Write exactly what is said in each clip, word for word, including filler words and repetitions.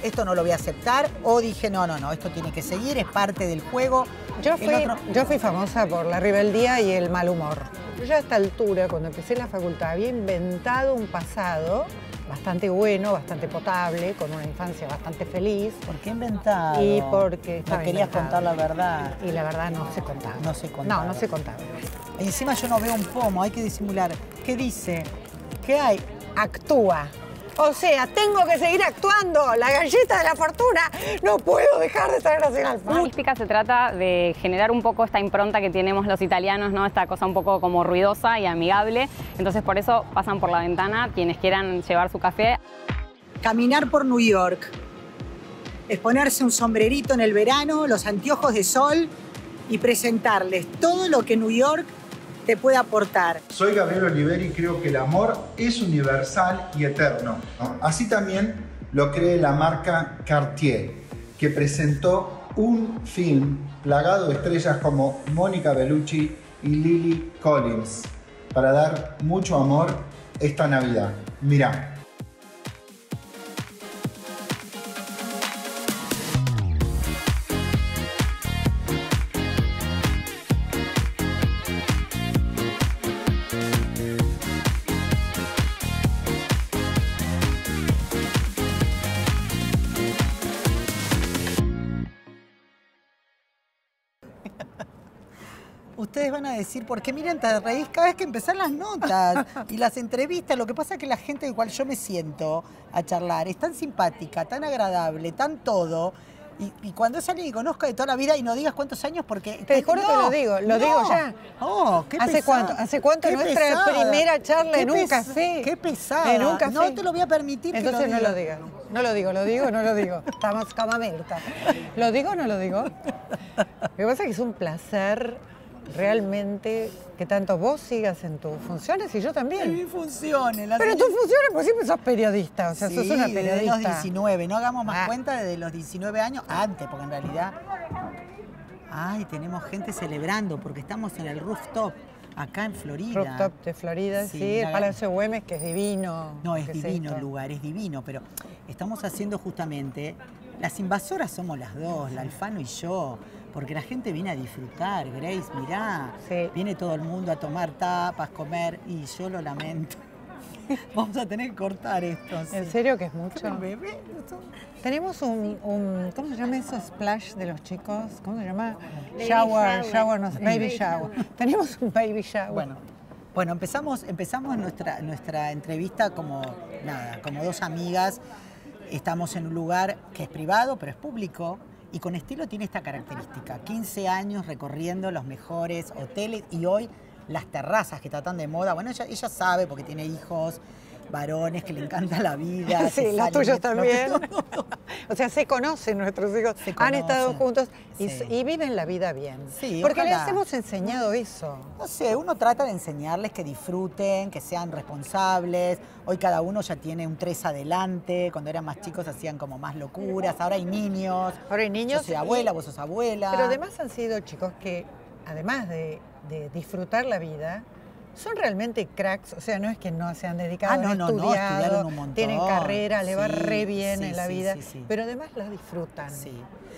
esto no lo voy a aceptar, o dije, no, no, no, esto tiene que seguir, es parte del juego. Yo fui, otro... yo fui famosa por la rebeldía y el mal humor. Yo ya a esta altura, cuando empecé en la facultad, había inventado un pasado bastante bueno, bastante potable, con una infancia bastante feliz. ¿Por qué inventado? Y porque estaba no querías inventado. contar la verdad. Y la verdad no se contaba. No se contaba. No, no se contaba. Encima yo no veo un pomo, hay que disimular. ¿Qué dice? ¿Qué hay? Actúa. O sea, tengo que seguir actuando. La galleta de la fortuna. No puedo dejar de estar así al Una hípica se trata de generar un poco esta impronta que tenemos los italianos, ¿no? Esta cosa un poco como ruidosa y amigable. Entonces por eso pasan por la ventana quienes quieran llevar su café. Caminar por New York. Es ponerse un sombrerito en el verano, los anteojos de sol y presentarles todo lo que New York te puede aportar. Soy Gabriel Oliveri y creo que el amor es universal y eterno, ¿no? Así también lo cree la marca Cartier, que presentó un film plagado de estrellas como Mónica Bellucci y Lily Collins para dar mucho amor esta Navidad. Mirá. Ustedes van a decir, ¿por qué miren te reís cada vez que empezán las notas y las entrevistas? Lo que pasa es que la gente igual yo me siento a charlar es tan simpática, tan agradable, tan todo. Y, y cuando es alguien que conozca de toda la vida y no digas cuántos años porque... Te juro no, que lo digo, lo no. digo ya. Oh, qué ¿Hace pesada. cuánto? ¿Hace cuánto Qué nuestra pesada. primera charla Qué en un pesa, café? Qué pesada. En un café. No te lo voy a permitir. Entonces que lo no digas. lo digas. No lo digo, lo digo, no lo digo. Estamos como Mirta. ¿Lo digo o no lo digo? Lo que pasa es que es un placer realmente que tanto vos sigas en tus funciones y yo también. En mis funciones. Las Pero tus funciones, pues siempre sos periodista, o sea, sí, sos una periodista. desde los diecinueve, no hagamos más Ah. cuenta desde los diecinueve años, antes, porque en realidad... Ay, tenemos gente celebrando, porque estamos en el rooftop, acá en Florida. Rooftop de Florida, sí, Sí, el la- Palacio Güemes, que es divino. No, es ¿Qué divino esto? el lugar, es divino, pero estamos haciendo justamente... Las invasoras somos las dos, la Alfano y yo, porque la gente viene a disfrutar, Grace, mirá. Sí. Viene todo el mundo a tomar tapas, comer, y yo lo lamento. Vamos a tener que cortar esto. ¿En sí. serio que es mucho? El bebé, Tenemos un, un, ¿cómo se llama eso? Splash de los chicos, ¿cómo se llama? Baby shower, shower. shower, no sé, baby shower. Tenemos un baby shower. Bueno, bueno empezamos, empezamos nuestra, nuestra entrevista como, nada, como dos amigas. Estamos en un lugar que es privado, pero es público. Y con estilo tiene esta característica. quince años recorriendo los mejores hoteles y hoy las terrazas que están tan de moda. Bueno, ella, ella sabe porque tiene hijos varones que le encanta la vida. Sí, que los salen tuyos de- también. O sea, se conocen nuestros hijos, Se han estado conocen, juntos y, sí. y viven la vida bien. Sí, Porque ojalá. les hemos enseñado eso. No sé, uno trata de enseñarles que disfruten, que sean responsables. Hoy cada uno ya tiene un tres adelante. Cuando eran más chicos hacían como más locuras. Ahora hay niños. Ahora hay niños. Yo soy y- abuela, vos sos abuela. Pero además han sido chicos que, además de, de disfrutar la vida, son realmente cracks, o sea, no es que no se han dedicado, Ah, no, han no, no, estudiado, estudiaron un montón. tienen carrera, le va Sí, re bien sí, en la sí, vida, sí, sí. pero además la disfrutan. Sí.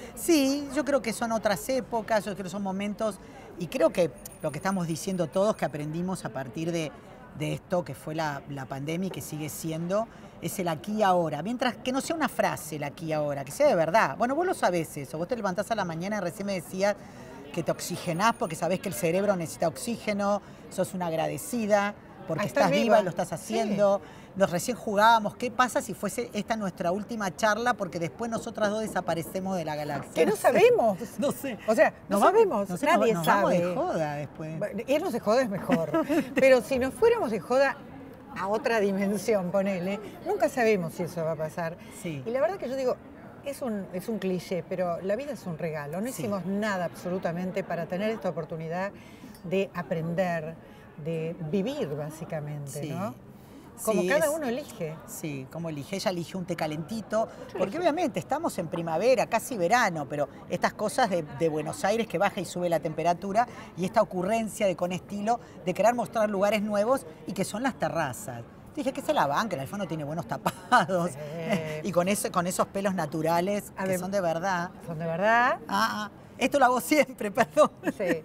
Sí, yo creo que son otras épocas, yo creo que son momentos, y creo que lo que estamos diciendo todos, que aprendimos a partir de, de esto que fue la, la pandemia y que sigue siendo, es el aquí y ahora. Mientras que no sea una frase el aquí y ahora, que sea de verdad. Bueno, vos lo sabés eso, vos te levantás a la mañana y recién me decías que te oxigenás porque sabés que el cerebro necesita oxígeno, sos una agradecida porque Ah, estás estás viva viva. y lo estás haciendo. Nos recién jugábamos, ¿qué pasa si fuese esta nuestra última charla? Porque después nosotras dos desaparecemos de la galaxia. Que no sabemos. No sé. O sea, no Nos vamos- sabemos, no sé, nadie nos, nos sabe. vamos de joda después. Bueno, irnos de joda es mejor, pero si nos fuéramos de joda a otra dimensión, ponele, nunca sabemos si eso va a pasar. Sí. Y la verdad que yo digo, es un, es un cliché, pero la vida es un regalo. No Sí. hicimos nada absolutamente para tener esta oportunidad de aprender, de vivir básicamente, Sí. ¿no? Como Sí, cada es- uno elige. Sí, como elige. Ella eligió un té calentito, porque obviamente estamos en primavera, casi verano, pero estas cosas de, de Buenos Aires que baja y sube la temperatura y esta ocurrencia de con estilo de querer mostrar lugares nuevos y que son las terrazas. Dije que se la banca, el Alfano tiene buenos tapados. Sí. Y con, ese, con esos pelos naturales que ver, son de verdad. Son de verdad. Ah, ah. Esto lo hago siempre, perdón. Sí.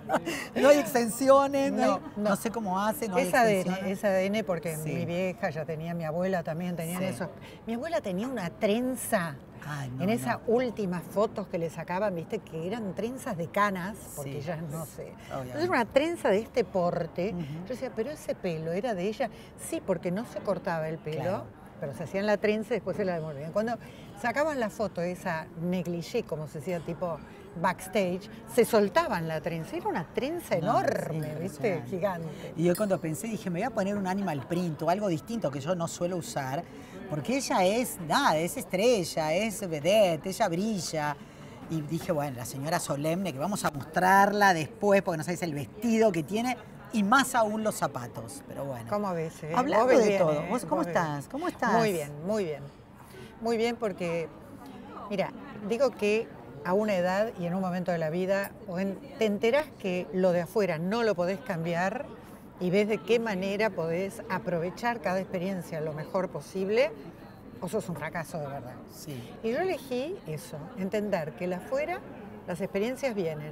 No hay extensiones, no, no, hay, no. no sé cómo hace, no es hay A D N, es A D N porque sí. mi vieja ya tenía, mi abuela también tenían sí. eso. Mi abuela tenía una trenza. Ay, no, en esas no. últimas fotos que le sacaban, viste, que eran trenzas de canas, porque sí. ellas no sé. Entonces era una trenza de este porte. Uh-huh. Yo decía, pero ese pelo era de ella. Sí, porque no se cortaba el pelo, claro. pero se hacían la trenza y después se la devolvían. Cuando sacaban la foto, esa negligé, como se decía, tipo backstage, se soltaban la trenza. Era una trenza no, enorme, sí, viste, gigante. Y yo cuando pensé, dije, me voy a poner un animal print o algo distinto que yo no suelo usar, porque ella es, nada, es estrella, es vedette, ella brilla. Y dije, bueno, la señora solemne, que vamos a mostrarla después, porque no sabes el vestido que tiene, y más aún los zapatos. Pero bueno. ¿Cómo ves? Eh? Hablando ¿Vos de bien, todo, eh? ¿vos cómo estás? Bien. ¿Cómo estás? Muy bien, muy bien. Muy bien porque, mira, digo que a una edad y en un momento de la vida, te enterás que lo de afuera no lo podés cambiar y ves de qué manera podés aprovechar cada experiencia lo mejor posible, o sos un fracaso de verdad. Sí. Y yo elegí eso, entender que el afuera, las experiencias vienen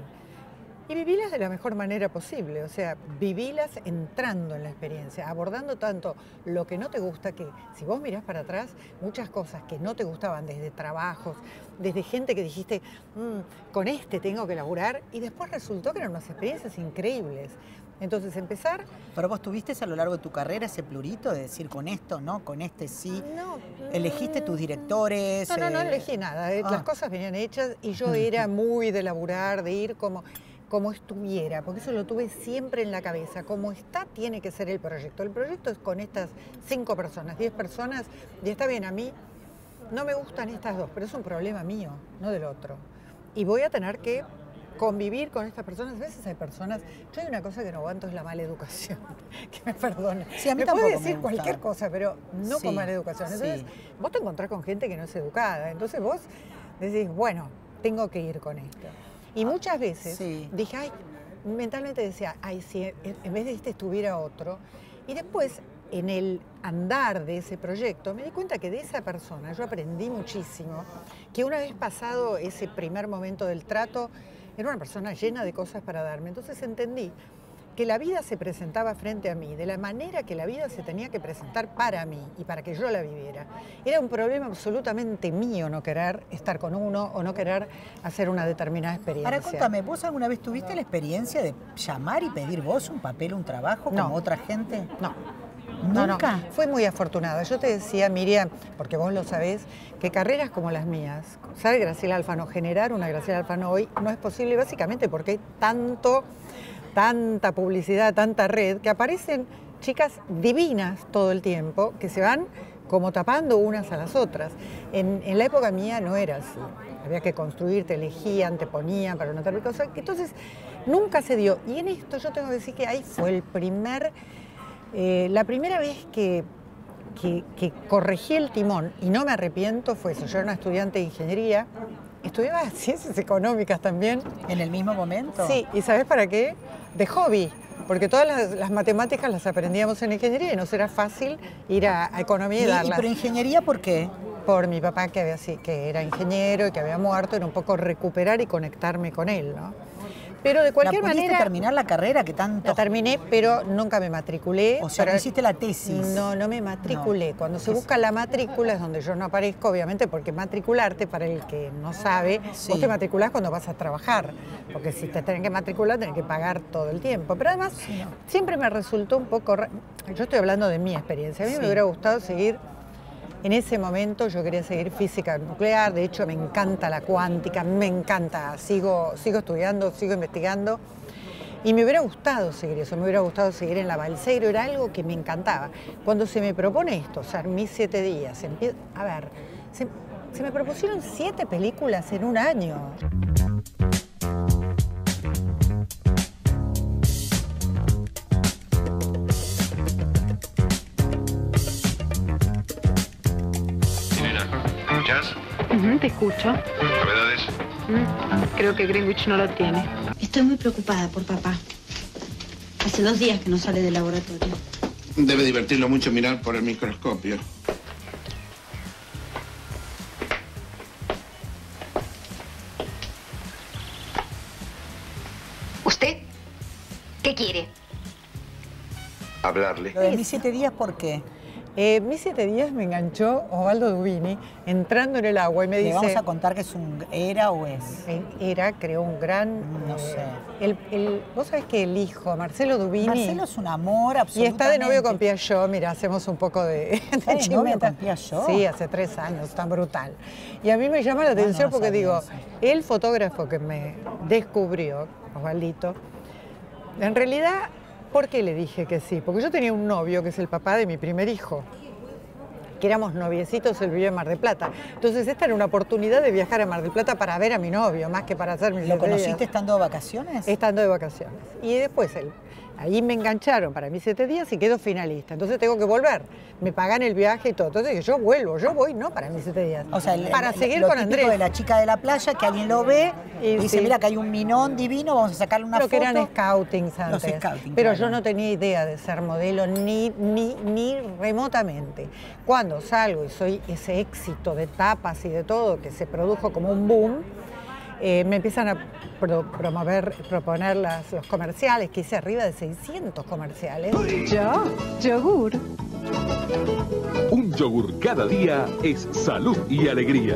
y vivílas de la mejor manera posible, o sea, vivílas entrando en la experiencia, abordando tanto lo que no te gusta, que si vos mirás para atrás, muchas cosas que no te gustaban desde trabajos, desde gente que dijiste, mmm, con este tengo que laburar, y después resultó que eran unas experiencias increíbles. Entonces empezar... ¿Pero vos tuviste a lo largo de tu carrera ese plurito de decir con esto, no, con este sí? No. ¿Elegiste tus directores? No, no, no elegí nada. Ah. Las cosas venían hechas y yo era muy de laburar, de ir como... como estuviera, porque eso lo tuve siempre en la cabeza. Como está, tiene que ser el proyecto. El proyecto es con estas cinco personas, diez personas, y está bien, a mí no me gustan estas dos, pero es un problema mío, no del otro. Y voy a tener que convivir con estas personas. A veces hay personas... Yo hay una cosa que no aguanto, es la mala educación. Que me perdonen. Sí, a mí me puede decir me cualquier cosa, pero no sí, con mala educación. Entonces, sí. vos te encontrás con gente que no es educada. Entonces vos decís, bueno, tengo que ir con esto. Y muchas veces sí. dije, ay, mentalmente decía, ay, si en vez de este estuviera otro. Y después, en el andar de ese proyecto, me di cuenta que de esa persona yo aprendí muchísimo, que una vez pasado ese primer momento del trato, era una persona llena de cosas para darme. Entonces entendí que la vida se presentaba frente a mí, de la manera que la vida se tenía que presentar para mí y para que yo la viviera. Era un problema absolutamente mío no querer estar con uno o no querer hacer una determinada experiencia. Ahora, cuéntame, ¿vos alguna vez tuviste no. la experiencia de llamar y pedir vos un papel, un trabajo, como no. otra gente? No. ¿Nunca? No, no, fue muy afortunada. Yo te decía, Miriam, porque vos lo sabés, que carreras como las mías, ¿sabe Graciela Alfano? Generar una Graciela Alfano hoy no es posible, básicamente porque hay tanto... tanta publicidad, tanta red, que aparecen chicas divinas todo el tiempo, que se van como tapando unas a las otras. En, en la época mía no era así. Había que construir, te elegían, te ponían para una tal cosa. Entonces, nunca se dio. Y en esto yo tengo que decir que ahí fue el primer, eh, la primera vez que, que, que corregí el timón, y no me arrepiento, fue eso. Yo era una estudiante de ingeniería, estudiaba ciencias económicas también. ¿En el mismo momento? Sí, ¿y sabés para qué? De hobby, porque todas las, las matemáticas las aprendíamos en ingeniería y nos era fácil ir a, a economía y, y darlas. ¿Pero ingeniería por qué? Por mi papá, que, había, que era ingeniero y que había muerto, era un poco recuperar y conectarme con él, ¿no? Pero de cualquier ¿La pudiste manera... terminar la carrera que tanto...? La terminé, pero nunca me matriculé. O sea, pero... no hiciste la tesis. No, no me matriculé. No. Cuando se busca la matrícula es donde yo no aparezco, obviamente, porque matricularte, para el que no sabe, sí. vos te matriculás cuando vas a trabajar. Porque si te tienen que matricular, tenés que pagar todo el tiempo. Pero además, sí, no. siempre me resultó un poco... Yo estoy hablando de mi experiencia. A mí sí. me hubiera gustado seguir... En ese momento yo quería seguir física nuclear, de hecho me encanta la cuántica, me encanta, sigo, sigo estudiando, sigo investigando y me hubiera gustado seguir eso, me hubiera gustado seguir en la Balseiro, era algo que me encantaba. Cuando se me propone esto, o sea, mis siete días, empie... a ver, se, se me propusieron siete películas en un año. ¿Escuchas? Uh-huh, te escucho. ¿Novedades? Mm, creo que Greenwich no lo tiene. Estoy muy preocupada por papá. Hace dos días que no sale del laboratorio. Debe divertirlo mucho mirar por el microscopio. ¿Usted? ¿Qué quiere? Hablarle. Lo de mis siete días, ¿por qué? Eh, mis siete días me enganchó Osvaldo Dubini entrando en el agua y me ¿Le dice... vamos a contar que es un era o es? Era, creó un gran... No sé. El, el, vos sabés que el hijo, Marcelo Dubini... Marcelo es un amor, Y absolutamente. está de novio con Piaggio, mira, hacemos un poco de... ¿Está de novio con Piaggio? Sí, hace tres años, tan brutal. Y a mí me llama la atención no, no porque sabía digo, eso. el fotógrafo que me descubrió, Osvaldito, en realidad, ¿por qué le dije que sí? Porque yo tenía un novio que es el papá de mi primer hijo, que éramos noviecitos, él vivía en Mar del Plata. Entonces esta era una oportunidad de viajar a Mar del Plata para ver a mi novio, más que para hacer mis ¿Lo siete días. conociste estando de vacaciones? Estando de vacaciones. Y después él, ahí me engancharon para mis siete días y quedo finalista. Entonces tengo que volver. Me pagan el viaje y todo. Entonces dije, yo vuelvo, yo voy, no para mis siete días. O sea, el, para el- seguir lo con típico Andrés. de la chica de la playa, que alguien lo ve y, Y dice, sí. mira que hay un minón divino, vamos a sacarle una Lo foto. que eran scoutings Los antes. scouting, pero claro. yo no tenía idea de ser modelo ni, ni, ni remotamente. Cuando salgo y soy ese éxito de tapas y de todo, que se produjo como un boom, eh, me empiezan a pro- promover, proponer las, los comerciales, que hice arriba de seiscientos comerciales. Yo, yogur. Un yogur cada día es salud y alegría.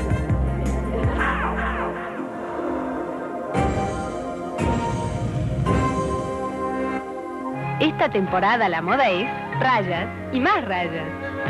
Esta temporada la moda es rayas y más rayas.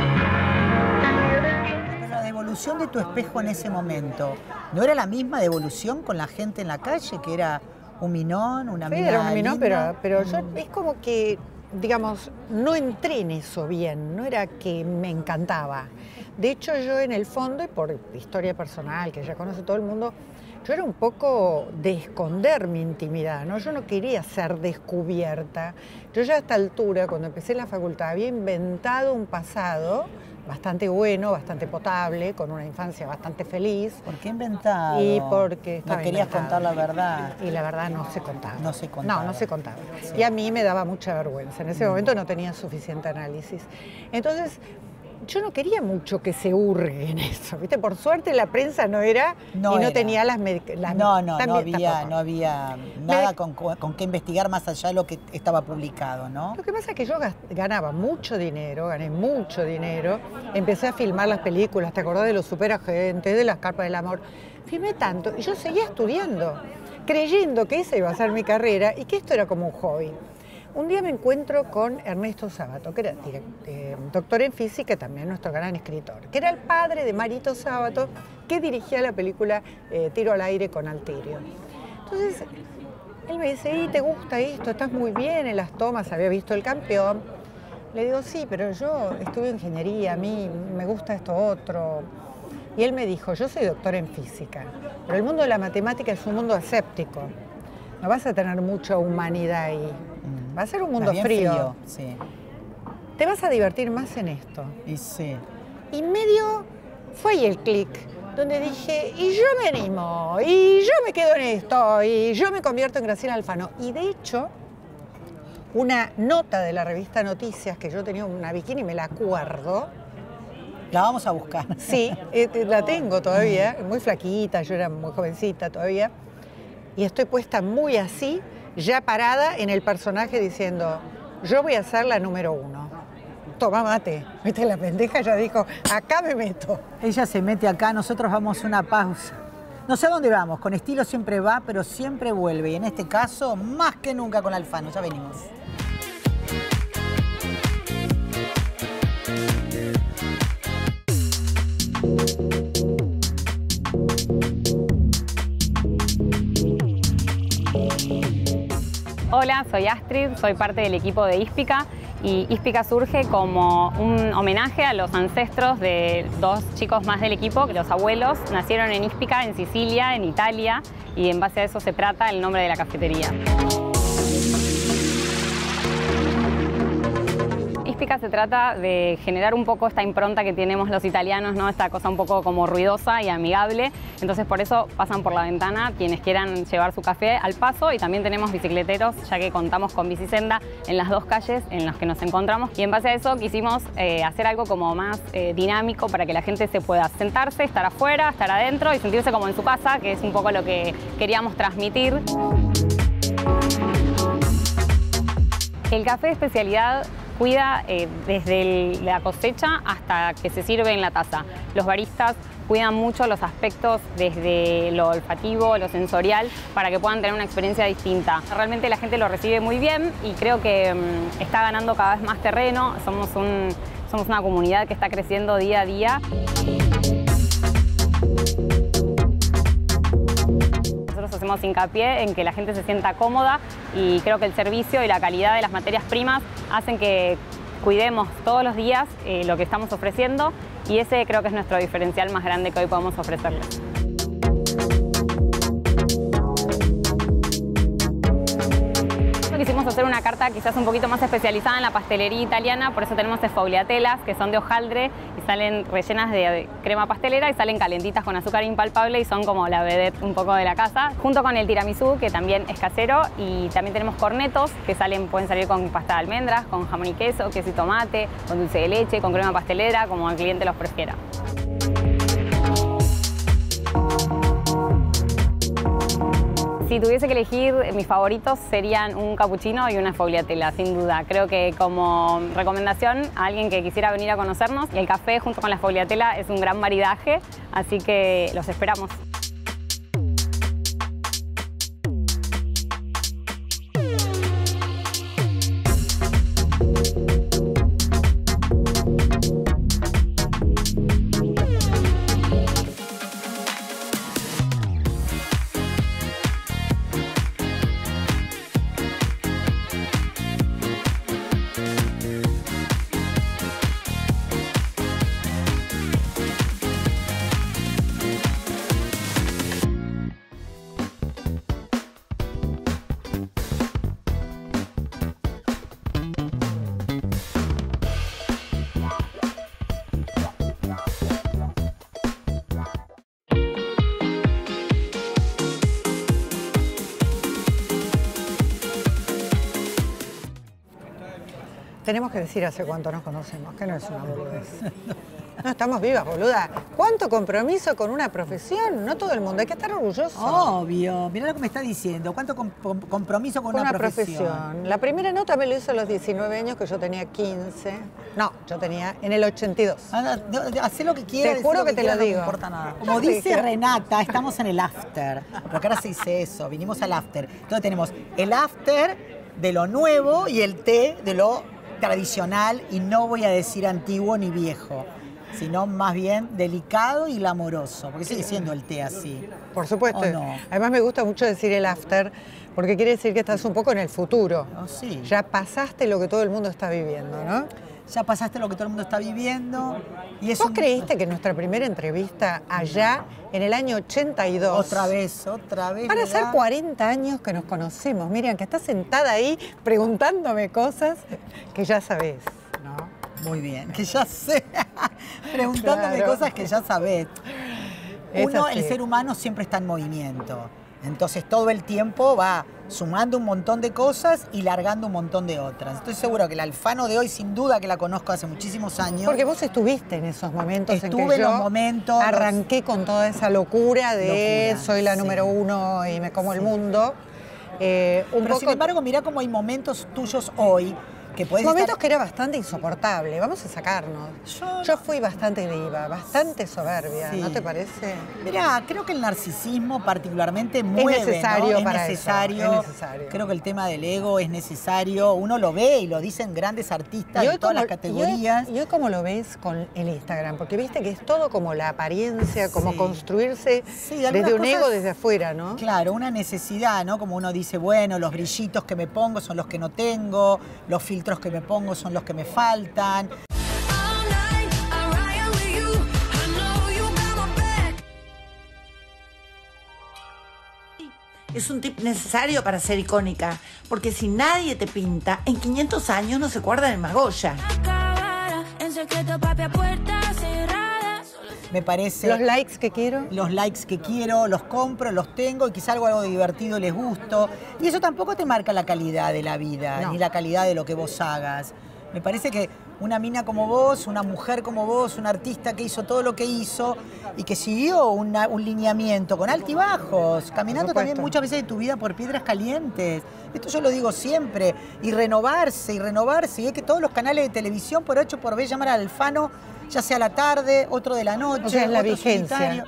Pero la devolución de tu espejo en ese momento, ¿no era la misma devolución con la gente en la calle, que era un minón, una Sí, mina era un minón, linda? pero, pero yo Mm. es como que, digamos, no entré en eso bien, no era que me encantaba. De hecho, yo en el fondo, y por historia personal, que ya conoce todo el mundo, yo era un poco de esconder mi intimidad, ¿no? Yo no quería ser descubierta. Yo ya a esta altura, cuando empecé la facultad, había inventado un pasado bastante bueno, bastante potable, con una infancia bastante feliz. ¿Por qué inventado? Y porque estaba no querías inventado. contar la verdad. Y la verdad no se contaba. No se contaba. No, no se contaba. Sí. Y a mí me daba mucha vergüenza. En ese momento no tenía suficiente análisis. Entonces, yo no quería mucho que se hurgue en eso, ¿viste? Por suerte la prensa no era No y no era. tenía las... medic- las No, no, no también había, tampoco. no había nada con, con qué investigar más allá de lo que estaba publicado, ¿no? Lo que pasa es que yo gas- ganaba mucho dinero, gané mucho dinero, empecé a filmar las películas, ¿te acordás de Los Superagentes, de Las Carpas del Amor? Filmé tanto y yo seguía estudiando, creyendo que esa iba a ser mi carrera y que esto era como un hobby. Un día me encuentro con Ernesto Sábato, que era direct- eh, doctor en física y también nuestro gran escritor, que era el padre de Marito Sábato, que dirigía la película eh, Tiro al aire con Altirio. Entonces, él me dice, ¿y te gusta esto? Estás muy bien en las tomas, había visto El Campeón. Le digo, sí, pero yo estudio ingeniería, a mí me gusta esto otro. Y él me dijo, yo soy doctor en física, pero el mundo de la matemática es un mundo aséptico. No vas a tener mucha humanidad ahí. Va a ser un mundo Más bien frío. Sí, Te vas a divertir más en esto. y sí. Y medio fue ahí el clic, donde dije, y yo me animo, y yo me quedo en esto, y yo me convierto en Graciela Alfano. Y de hecho, una nota de la revista Noticias, que yo tenía una bikini, me la acuerdo, La vamos a buscar. sí, eh, eh, la tengo todavía, muy flaquita, yo era muy jovencita todavía, y estoy puesta muy así, ya parada en el personaje diciendo, yo voy a ser la número uno. Toma mate. ¿Viste? La pendeja ya dijo, acá me meto. Ella se mete acá, nosotros vamos a una pausa. No sé a dónde vamos, con estilo siempre va, pero siempre vuelve. Y en este caso, más que nunca con Alfano. Ya venimos. Hola, soy Astrid, soy parte del equipo de Híspica y Híspica surge como un homenaje a los ancestros de dos chicos más del equipo. Los abuelos nacieron en Híspica, en Sicilia, en Italia, y en base a eso se trata el nombre de la cafetería. Hípica se trata de generar un poco esta impronta que tenemos los italianos, ¿no? Esta cosa un poco como ruidosa y amigable. Entonces por eso pasan por la ventana quienes quieran llevar su café al paso, y también tenemos bicicleteros, ya que contamos con bicisenda en las dos calles en las que nos encontramos. Y en base a eso quisimos eh, hacer algo como más eh, dinámico para que la gente se pueda sentarse, estar afuera, estar adentro y sentirse como en su casa, que es un poco lo que queríamos transmitir. El café de especialidad cuida eh, desde el, la cosecha hasta que se sirve en la taza. Los baristas cuidan mucho los aspectos desde lo olfativo, lo sensorial, para que puedan tener una experiencia distinta. Realmente la gente lo recibe muy bien y creo que um, está ganando cada vez más terreno. Somos, un, somos una comunidad que está creciendo día a día. Nosotros hacemos hincapié en que la gente se sienta cómoda, y creo que el servicio y la calidad de las materias primas hacen que cuidemos todos los días eh, lo que estamos ofreciendo, y ese creo que es nuestro diferencial más grande que hoy podemos ofrecerles. Quisimos hacer una carta quizás un poquito más especializada en la pastelería italiana, por eso tenemos sfogliatelas, que son de hojaldre y salen rellenas de crema pastelera y salen calentitas con azúcar impalpable y son como la vedette un poco de la casa, junto con el tiramisú, que también es casero, y también tenemos cornetos que salen, pueden salir con pasta de almendras, con jamón y queso, queso y tomate, con dulce de leche, con crema pastelera, como el cliente los prefiera. Si tuviese que elegir, mis favoritos serían un cappuccino y una sfogliatella, sin duda. Creo que como recomendación a alguien que quisiera venir a conocernos, el café junto con la sfogliatella es un gran maridaje, así que los esperamos. Tenemos que decir hace cuánto nos conocemos, que no es una boludez. No estamos vivas, boluda. ¿Cuánto compromiso con una profesión? No todo el mundo, hay que estar orgulloso. Obvio, mirá lo que me está diciendo. ¿Cuánto com com compromiso con, con una, una profesión? profesión? La primera nota me lo hizo a los diecinueve años, que yo tenía quince. No, yo tenía en el ochenta y dos. Ah, hacé lo que quieras. Te juro que, que te quieras, lo digo. No me importa nada. Como dice Renata, estamos en el after. Porque ahora se dice eso, vinimos al after. Entonces tenemos el after de lo nuevo y el té de lo tradicional, y no voy a decir antiguo ni viejo, sino más bien delicado y glamoroso, porque sigue siendo el té así. Por supuesto. No? Además me gusta mucho decir el after, porque quiere decir que estás un poco en el futuro. Oh, sí. Ya pasaste lo que todo el mundo está viviendo, ¿no? Ya pasaste lo que todo el mundo está viviendo. Y es ¿Vos un... creíste que nuestra primera entrevista allá, en el año ochenta y dos... Otra vez, otra vez, van a ¿verdad? ser cuarenta años que nos conocemos. Miriam, que estás sentada ahí preguntándome cosas que ya sabés, ¿no? Muy bien, que ya sé. Preguntándome Claro. cosas que ya sabés. Es Uno, así. el ser humano siempre está en movimiento. Entonces todo el tiempo va sumando un montón de cosas y largando un montón de otras. Estoy seguro que la Alfano de hoy, sin duda que la conozco hace muchísimos años. Porque vos estuviste en esos momentos Estuve en que en yo los momentos, arranqué con toda esa locura de Locura, soy la sí. número uno y me como Sí. el mundo. Eh, un Pero poco, sin embargo, mirá cómo hay momentos tuyos hoy que podés momentos estar... que era bastante insoportable. Vamos a sacarnos. Yo- Yo fui bastante diva, bastante soberbia, Sí. ¿no te parece? Mirá, creo que el narcisismo particularmente mueve, necesario ¿no? Es para eso, necesario, es necesario. Creo que el tema del ego es necesario. Uno lo ve y lo dicen grandes artistas de todas las categorías. Y hoy, y hoy cómo lo ves con el Instagram, porque viste que es todo como la apariencia, como Sí. construirse Sí, algunas desde un cosas- ego desde afuera, ¿no? Claro, una necesidad, ¿no? Como uno dice, bueno, los brillitos que me pongo son los que no tengo, los filtros que me pongo son los que me faltan. Es un tip necesario para ser icónica, porque si nadie te pinta, en quinientos años no se acuerdan en Magoya. secreto, papi, a puerta cerrada. Me parece... Los likes que quiero. Los likes que quiero, los compro, los tengo y quizá algo, algo divertido les gusto. Y eso tampoco te marca la calidad de la vida, no. Ni la calidad de lo que vos hagas. Me parece que una mina como vos, una mujer como vos, un artista que hizo todo lo que hizo y que siguió una, un lineamiento con altibajos, caminando también muchas veces de tu vida por piedras calientes. Esto yo lo digo siempre. Y renovarse, y renovarse. Y es que todos los canales de televisión, por ocho por B, llaman al Alfano, ya sea a la tarde, otro de la noche, o sea, es la otro vigencia. Solitario.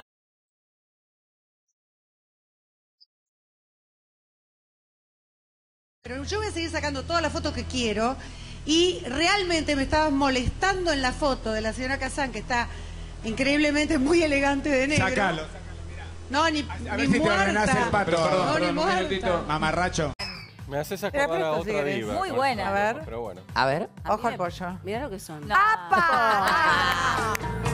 Pero yo voy a seguir sacando todas las fotos que quiero y realmente me estaba molestando en la foto de la señora Kazán, que está increíblemente muy elegante de negro. Sácalo. No, ni, a, a ni ver si muerta. te ordenás el pato. No, Perdón, ni perdón, un muerta. minutito. Mamarracho. Me haces acordar a otra diva. Muy buena. A ver. Pero bueno. A ver. Ojo al pollo. Mirá lo que son. No. ¡Apa!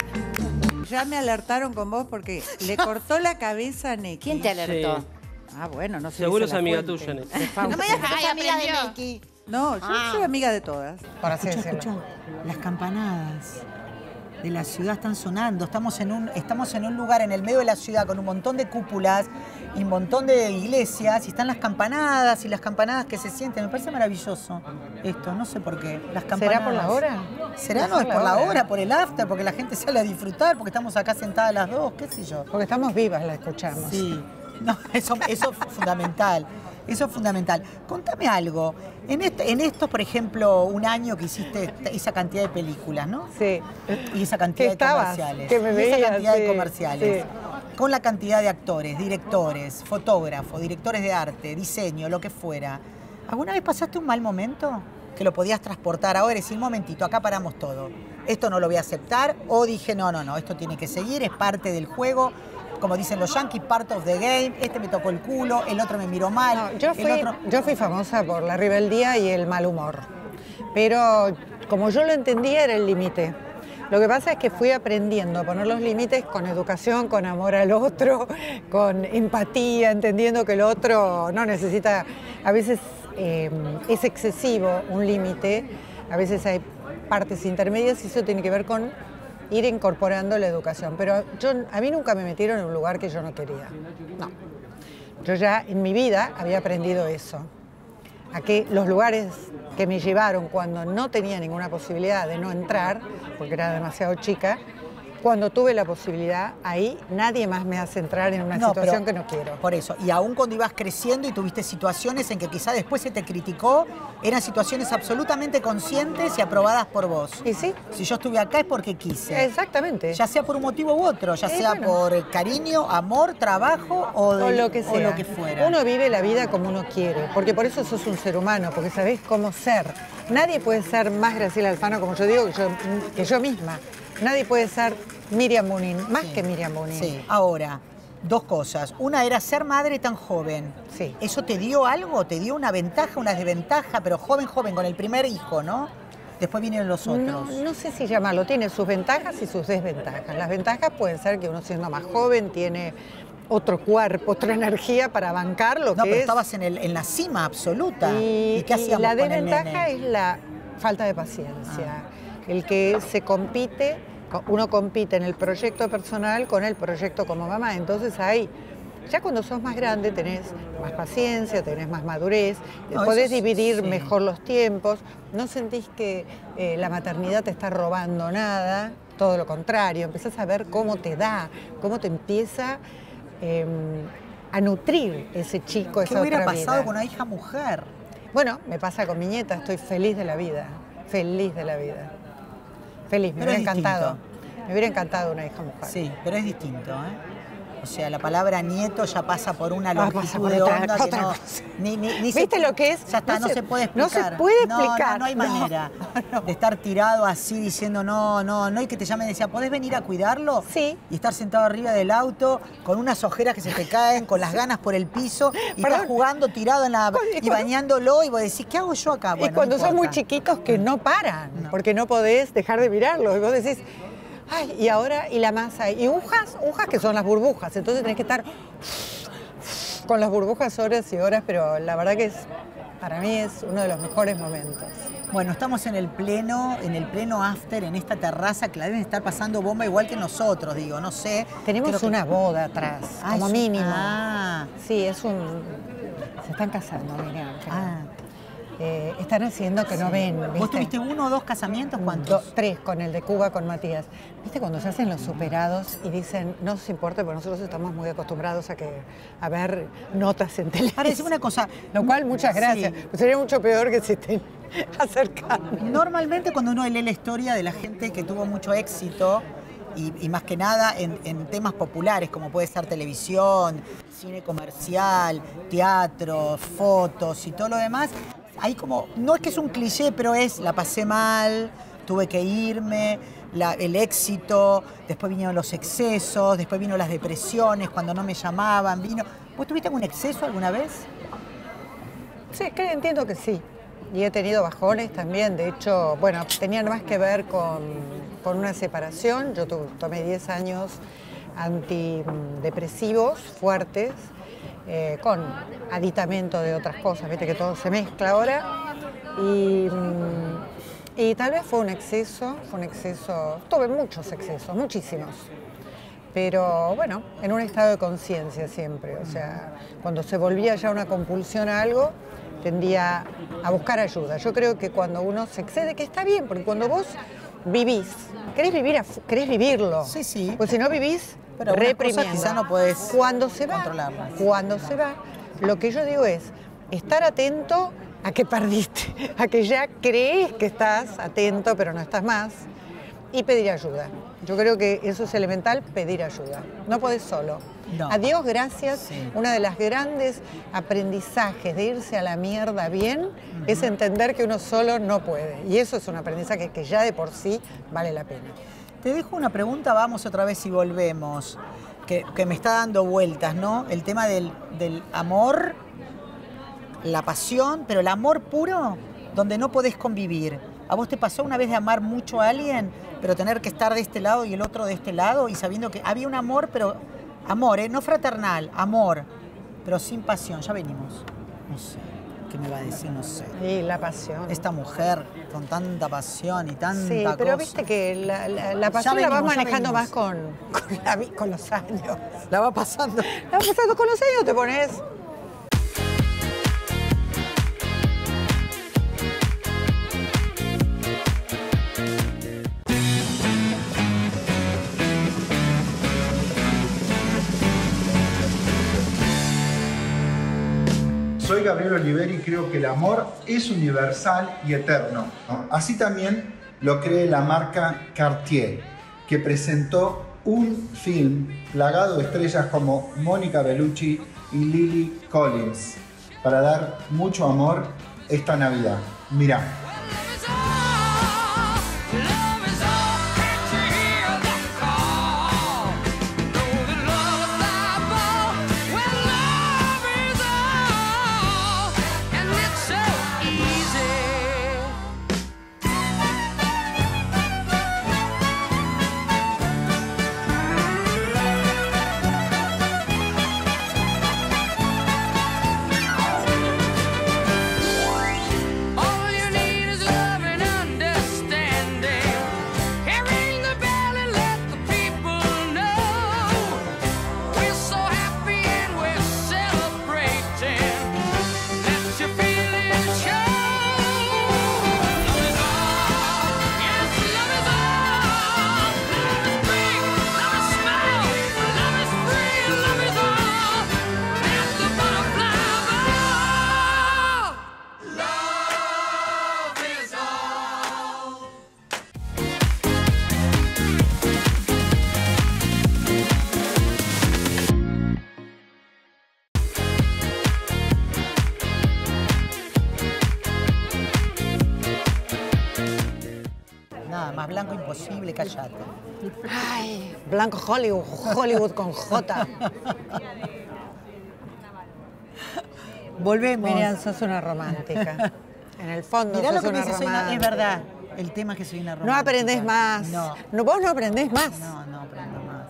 Ya me alertaron con vos porque le cortó la cabeza a Neki. ¿Quién te alertó? Sí. Ah, bueno, no sé. Seguro es amiga tuya, Neki. No me digas que sos amiga de Neki. No, yo Ah. soy amiga de todas. Por así Escucha, decirlo. escucha, las campanadas de la ciudad están sonando. Estamos en, un, estamos en un lugar en el medio de la ciudad con un montón de cúpulas y un montón de iglesias y están las campanadas y las campanadas que se sienten. Me parece maravilloso esto, no sé por qué. Las campanadas. ¿Será por la hora? ¿Será? No, es por la hora, por el after, porque la gente sale a disfrutar, porque estamos acá sentadas las dos, qué sé yo. Porque estamos vivas, la escuchamos. Sí, no, eso, eso es fundamental. Eso es fundamental. Contame algo. En, este, en estos, por ejemplo, un año que hiciste esa cantidad de películas, ¿no? Sí. Y esa cantidad de estabas? comerciales. Que me y veías, esa cantidad sí, de comerciales. sí. Con la cantidad de actores, directores, fotógrafos, directores de arte, diseño, lo que fuera. ¿Alguna vez pasaste un mal momento? Que lo podías transportar ahora y decir, un momentito, acá paramos todo. Esto no lo voy a aceptar. O dije, no, no, no, esto tiene que seguir, es parte del juego. Como dicen los yankees, part of the game. Este me tocó el culo, el otro me miró mal. No, yo, fui, el otro... yo fui famosa por la rebeldía y el mal humor. Pero como yo lo entendía, era el límite. Lo que pasa es que fui aprendiendo a poner los límites con educación, con amor al otro, con empatía, entendiendo que el otro no necesita... A veces eh, es excesivo un límite, a veces hay partes intermedias y eso tiene que ver con ir incorporando la educación. Pero yo, a mí nunca me metieron en un lugar que yo no quería. No. Yo ya en mi vida había aprendido eso. A que los lugares que me llevaron cuando no tenía ninguna posibilidad de no entrar, porque era demasiado chica, cuando tuve la posibilidad, ahí nadie más me hace entrar en una no, situación pero, que no quiero. Por eso, y aún cuando ibas creciendo y tuviste situaciones en que quizá después se te criticó, eran situaciones absolutamente conscientes y aprobadas por vos. ¿Y sí? Si yo estuve acá es porque quise. Exactamente. Ya sea por un motivo u otro, ya eh, sea bueno. por cariño, amor, trabajo o, de, o, lo que sea. o lo que fuera. Uno vive la vida como uno quiere, porque por eso sos un ser humano, porque sabés cómo ser. Nadie puede ser más Graciela Alfano, como yo digo, que yo, que yo misma. Nadie puede ser Miriam Bunin, más sí. que Miriam Bunin. Sí, ahora, dos cosas. Una era ser madre tan joven. Sí. ¿Eso te dio algo? ¿Te dio una ventaja, una desventaja? Pero joven, joven, con el primer hijo, ¿no? Después vienen los otros. No, no sé si llamarlo. Tiene sus ventajas y sus desventajas. Las ventajas pueden ser que uno siendo más joven tiene otro cuerpo, otra energía para bancar lo no, que pero es... estabas en, el, en la cima absoluta. Y, ¿Y qué hacíamos y la con el desventaja nene? es la falta de paciencia. Ah. El que se compite, uno compite en el proyecto personal con el proyecto como mamá. Entonces ahí, ya cuando sos más grande tenés más paciencia, tenés más madurez, no, podés dividir sí. mejor los tiempos, no sentís que eh, la maternidad te está robando nada, todo lo contrario, empezás a ver cómo te da, cómo te empieza eh, a nutrir ese chico, esa otra vida. ¿Qué hubiera pasado con una hija mujer? Bueno, me pasa con mi nieta, estoy feliz de la vida, feliz de la vida. Feliz, me pero hubiera encantado. Distinto. Me hubiera encantado una hija mujer. Sí, pero es distinto, ¿eh? O sea, la palabra nieto ya pasa por una longitud ah, por de otra, onda otra que no... Ni, ni, ni ¿Viste se, lo que es? Ya está, no, no se, se puede explicar. No se puede explicar. No, no, no hay manera no, no. de estar tirado así diciendo no, no, no, y que te llamen y decía, ¿podés venir a cuidarlo? Sí. Y estar sentado arriba del auto con unas ojeras que se te caen, con las ganas por el piso, y Perdón. estás jugando tirado en la... Y, y cuando, bañándolo, y vos decís, ¿qué hago yo acá? Bueno, y cuando no son muy chiquitos que no paran, no. porque no podés dejar de mirarlos. Y vos decís... Ay, y ahora, y la masa, y ujas, ujas que son las burbujas, entonces tenés que estar con las burbujas horas y horas, pero la verdad que es, para mí es uno de los mejores momentos. Bueno, estamos en el pleno, en el pleno after, en esta terraza que la deben estar pasando bomba igual que nosotros, digo, no sé. Tenemos que... una boda atrás, ah, como mínimo. Ah. Sí, es un... Se están casando, Miriam. Ah. Eh, están haciendo que sí. no ven. ¿Viste? ¿Vos tuviste uno o dos casamientos? ¿Cuántos? Do, tres, con el de Cuba, con Matías. ¿Viste cuando se hacen los superados y dicen, no nos importa, porque nosotros estamos muy acostumbrados a, que, a ver notas en televisión? Ahora, decime una cosa. Lo cual, muchas gracias. Sí. Pues sería mucho peor que se estén acercando. Normalmente cuando uno lee la historia de la gente que tuvo mucho éxito, Y, y más que nada en, en temas populares, como puede ser televisión, cine comercial, teatro, fotos y todo lo demás, hay como, no es que es un cliché, pero es, la pasé mal, tuve que irme, la, el éxito, después vinieron los excesos, después vino las depresiones, cuando no me llamaban, vino... ¿Vos tuviste algún exceso alguna vez? Sí, que entiendo que sí. Y he tenido bajones también, de hecho, bueno, tenían más que ver con, con una separación. Yo to, tomé diez años antidepresivos fuertes, eh, con aditamento de otras cosas, viste que todo se mezcla ahora. Y, y tal vez fue un exceso, fue un exceso, tuve muchos excesos, muchísimos. Pero bueno, en un estado de conciencia siempre, o sea, cuando se volvía ya una compulsión a algo, tendía a buscar ayuda. Yo creo que cuando uno se excede, que está bien, porque cuando vos vivís, querés, vivir a, querés vivirlo. Sí, sí. Pues si no vivís, pero reprimiendo. Quizá no podés cuando se va, controlarlas. Cuando se va, lo que yo digo es estar atento a que perdiste, a que ya crees que estás atento, pero no estás más, y pedir ayuda. Yo creo que eso es elemental, pedir ayuda. No podés solo. No. A Dios gracias, sí. Una de las grandes aprendizajes de irse a la mierda bien uh-huh. es entender que uno solo no puede. Y eso es un aprendizaje que ya de por sí vale la pena. Te dejo una pregunta, vamos otra vez y volvemos, que, que me está dando vueltas, ¿no? El tema del, del amor, la pasión, pero el amor puro, donde no podés convivir. ¿A vos te pasó una vez de amar mucho a alguien, pero tener que estar de este lado y el otro de este lado, y sabiendo que había un amor, pero amor, ¿eh? No fraternal, amor, pero sin pasión? Ya venimos. No sé, ¿qué me va a decir? No sé. Sí, la pasión. Esta mujer con tanta pasión y tanta Sí, pero cosa. Viste que la, la, la pasión venimos, la vas manejando más con, con, la, con los años. La va pasando. La va pasando con los años, te pones... Soy Gabriel Oliver y creo que el amor es universal y eterno, ¿no? Así también lo cree la marca Cartier, que presentó un film plagado de estrellas como Mónica Bellucci y Lily Collins para dar mucho amor esta Navidad. Mirá. Más blanco imposible, callate. Ay, blanco Hollywood, Hollywood con J. Volvemos. Miriam, sos una romántica. En el fondo Mirá sos lo que una me dice, soy romántica. una, es verdad, el tema es que soy una romántica. No aprendés más. No. no. Vos no aprendés más. No, no aprendo más.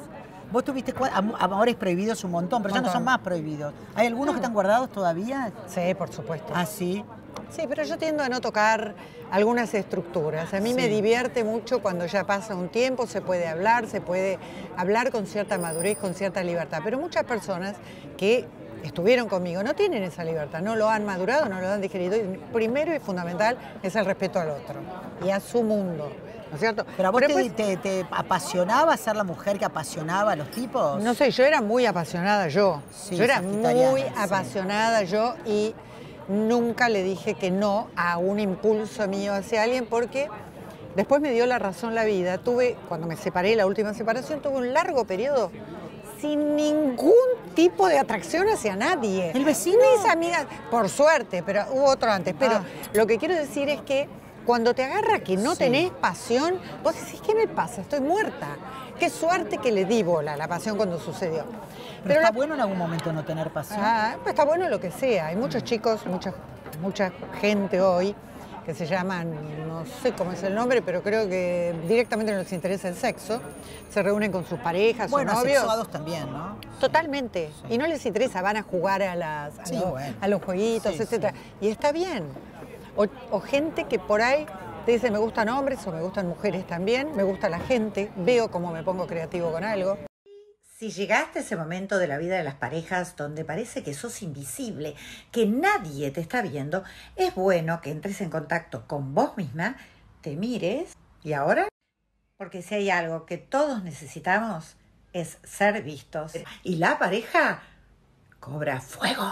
Vos tuviste am amores prohibidos un montón, pero un montón. Ya no son más prohibidos. ¿Hay algunos no. que están guardados todavía? Sí, por supuesto. ¿Ah, sí? Sí, pero yo tiendo a no tocar algunas estructuras. A mí sí. me divierte mucho cuando ya pasa un tiempo, se puede hablar, se puede hablar con cierta madurez, con cierta libertad. Pero muchas personas que estuvieron conmigo no tienen esa libertad, no lo han madurado, no lo han digerido. Y primero y fundamental es el respeto al otro y a su mundo. ¿No es cierto? ¿Pero a vos Pero te, te, te apasionaba ser la mujer que apasionaba a los tipos? No sé, yo era muy apasionada yo. Sí, yo era muy sí. apasionada yo y nunca le dije que no a un impulso mío hacia alguien porque después me dio la razón la vida. Tuve, cuando me separé, la última separación, tuve un largo periodo sin ningún tipo de atracción hacia nadie. ¿El vecino? Mis amigas, por suerte, pero hubo otro antes. Pero ah. lo que quiero decir es que cuando te agarra que no sí. tenés pasión, vos decís, ¿qué me pasa? Estoy muerta. Qué suerte que le di bola a la pasión cuando sucedió. Pero, Pero está la... bueno en algún momento no tener pasión. Ah, pues está bueno lo que sea. Hay muchos chicos, mucha, mucha gente hoy que se llaman, no sé cómo es el nombre, pero creo que directamente no les interesa el sexo. Se reúnen con sus parejas, bueno, sus novios. Bueno, también, ¿no? Totalmente. Sí. Y no les interesa, van a jugar a, las, a, sí, los, bueno. a los jueguitos, sí, etcétera. Sí. Y está bien. O, o gente que por ahí te dice me gustan hombres o me gustan mujeres también, me gusta la gente, veo cómo me pongo creativo con algo. Si llegaste a ese momento de la vida de las parejas donde parece que sos invisible, que nadie te está viendo, es bueno que entres en contacto con vos misma, te mires y ahora, porque si hay algo que todos necesitamos es ser vistos y la pareja cobra fuego.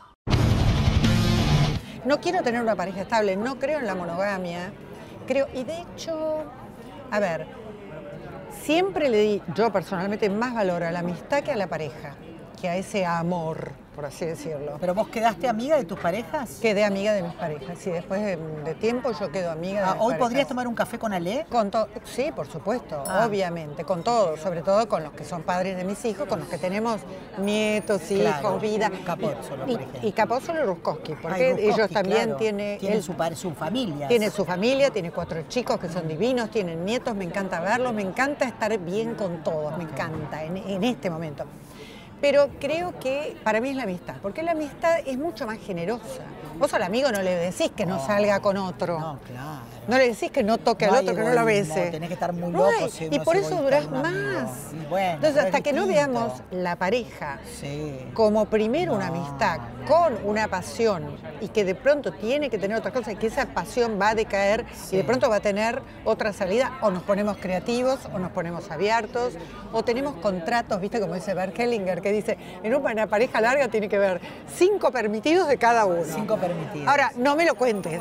No quiero tener una pareja estable, no creo en la monogamia, creo, y de hecho, a ver, siempre le di, yo personalmente, más valor a la amistad que a la pareja, que a ese amor, por así decirlo. ¿Pero vos quedaste amiga de tus parejas? Quedé amiga de mis parejas, sí, después de, de tiempo yo quedo amiga de ah, mis ¿Hoy parejas. podrías tomar un café con Ale? Con to sí, por supuesto, ah. obviamente, con todos, sobre todo con los que son padres de mis hijos, con los que tenemos nietos, claro. hijos, vida. Capózolo, por ejemplo. Y, y Capózolo y Ruskowski, porque Ay, Ruskowski, ellos también claro. tienen... Tienen su, su familia. Tiene su familia, tiene cuatro chicos que son divinos, tienen nietos, me encanta verlos, me encanta estar bien con todos, me encanta en, en este momento. Pero creo que para mí es la amistad, porque la amistad es mucho más generosa. Vos al amigo no le decís que no, no salga con otro. No, claro. No le decís que no toque no al otro, que no lo bese. Tenés que estar muy no loco. Si y por eso durás más. Bueno, entonces, hasta que no veamos la pareja sí. como primero no. una amistad, con una pasión, y que de pronto tiene que tener otra cosa, y que esa pasión va a decaer, sí. y de pronto va a tener otra salida, o nos ponemos creativos, o nos ponemos abiertos, o tenemos contratos, viste como dice Bert Hellinger, que dice, en una pareja larga tiene que haber cinco permitidos de cada uno. Cinco permitidos. Ahora, no me lo cuentes.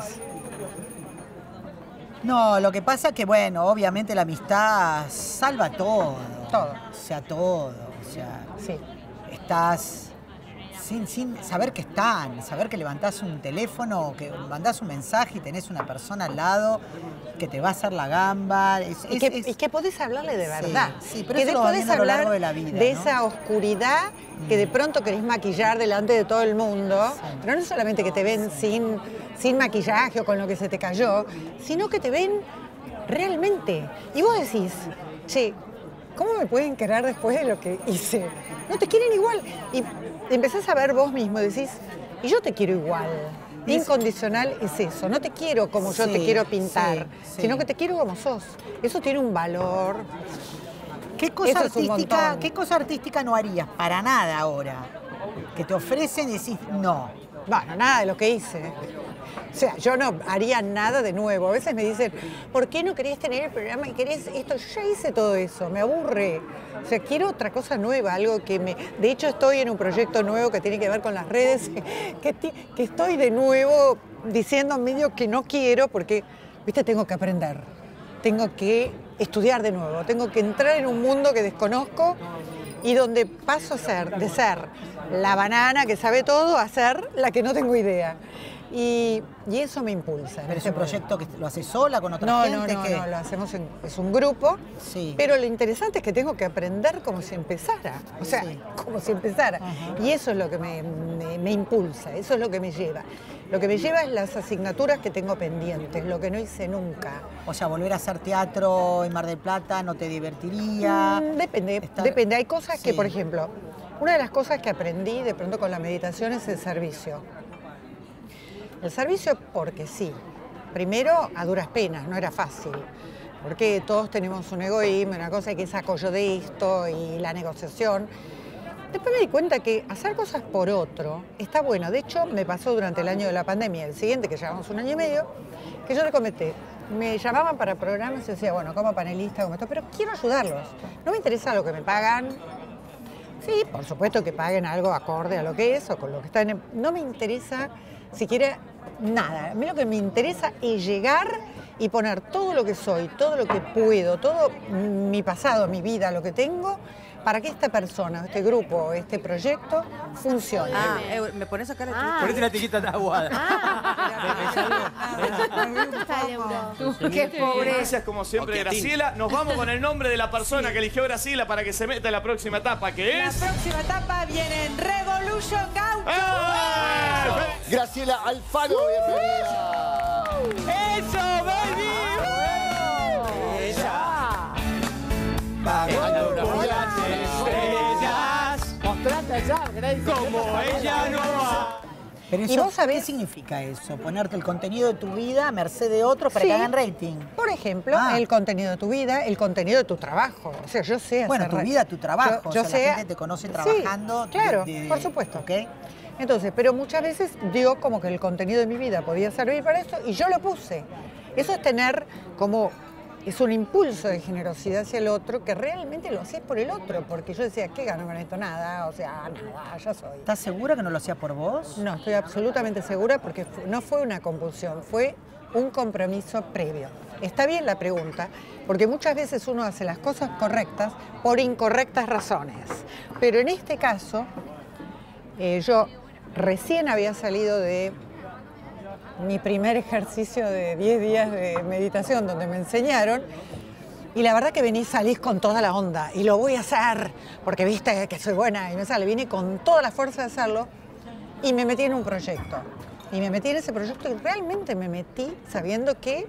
No, lo que pasa es que, bueno, obviamente la amistad salva todo. Todo. O sea, todo. O sea, sí. estás sin, sin saber que están, saber que levantás un teléfono, que mandás un mensaje y tenés una persona al lado que te va a hacer la gamba. Es, y, es, que, es, y que podés hablarle de verdad. Sí, sí, pero que eso lo podés hablar a lo largo de de la vida, de ¿no? esa oscuridad que de pronto querés maquillar delante de todo el mundo, sí. pero no solamente que te ven sí. sin, sin maquillaje o con lo que se te cayó, sino que te ven realmente. Y vos decís, che, ¿cómo me pueden querer después de lo que hice? No te quieren igual. Y empezás a ver vos mismo y decís, y yo te quiero igual. Incondicional es eso, no te quiero como yo sí, te quiero pintar, sí, sí. sino que te quiero como sos. Eso tiene un valor. ¿Qué cosa, artística, ¿Qué cosa artística no harías para nada ahora? Que te ofrecen y decís no. Bueno, nada de lo que hice. O sea, yo no haría nada de nuevo. A veces me dicen, ¿por qué no querés tener el programa y querés esto? Yo ya hice todo eso, me aburre. O sea, quiero otra cosa nueva, algo que me... De hecho, estoy en un proyecto nuevo que tiene que ver con las redes, que, que estoy de nuevo diciendo medio que no quiero porque, viste, tengo que aprender. Tengo que estudiar de nuevo, tengo que entrar en un mundo que desconozco y donde paso a ser, de ser la banana que sabe todo, a ser la que no tengo idea. Y, y eso me impulsa. ¿Pero es un proyecto que lo haces sola, con otra no, gente? No, no, ¿qué? no, lo hacemos en, es un grupo, sí. Pero lo interesante es que tengo que aprender como si empezara, o sea, sí. como si empezara. Uh-huh. Y eso es lo que me, me, me impulsa, eso es lo que me lleva. Lo que me lleva es las asignaturas que tengo pendientes, lo que no hice nunca. O sea, volver a hacer teatro en Mar del Plata, ¿no te divertiría? Mm, depende, Estar... depende. Hay cosas sí. que, por ejemplo, una de las cosas que aprendí de pronto con la meditación es el servicio. El servicio porque sí. Primero, a duras penas, no era fácil. Porque todos tenemos un egoísmo, una cosa que saco yo de esto y la negociación. Después me di cuenta que hacer cosas por otro está bueno. De hecho, me pasó durante el año de la pandemia, el siguiente, que llevamos un año y medio, que yo le comenté. Me llamaban para programas y decía, bueno, como panelista, como esto, pero quiero ayudarlos. No me interesa lo que me pagan. Sí, por supuesto que paguen algo acorde a lo que es o con lo que está en el... No me interesa siquiera nada. A mí lo que me interesa es llegar y poner todo lo que soy, todo lo que puedo, todo mi pasado, mi vida, lo que tengo, para que esta persona, este grupo, este proyecto funcione. Ah, eh, me pones acá la etiqueta. Ah. Ponete la etiqueta de aguada. Qué pobre. Gracias como siempre, Graciela. Nos vamos con el nombre de la persona sí. que eligió Graciela para que se meta en la próxima etapa, que es... La próxima etapa viene en Revolution Gaucho. ¡Eh! Graciela Alfaro, bienvenida. ¡Eso, baby! Como ella no va. Pero eso, ¿y vos sabés qué significa eso? Ponerte el contenido de tu vida a merced de otros para sí. que hagan rating. Por ejemplo, ah. el contenido de tu vida, el contenido de tu trabajo. O sea, yo sé hacer... Bueno, tu vida, tu trabajo. Yo, yo o sea, sé... la gente te conoce trabajando. Sí, claro, de, de... por supuesto. ¿Okay? Entonces, pero muchas veces dio como que el contenido de mi vida podía servir para esto y yo lo puse. Eso es tener como... Es un impulso de generosidad hacia el otro que realmente lo hacés por el otro, porque yo decía, ¿qué gano con esto? Nada, o sea, nada, ya soy. ¿Estás segura que no lo hacías por vos? No, estoy absolutamente segura porque no fue una compulsión, fue un compromiso previo. Está bien la pregunta, porque muchas veces uno hace las cosas correctas por incorrectas razones. Pero en este caso, eh, yo recién había salido de mi primer ejercicio de diez días de meditación donde me enseñaron y la verdad que vení, salís con toda la onda y lo voy a hacer porque viste que soy buena y me sale, vine con toda la fuerza de hacerlo y me metí en un proyecto y me metí en ese proyecto y realmente me metí sabiendo que,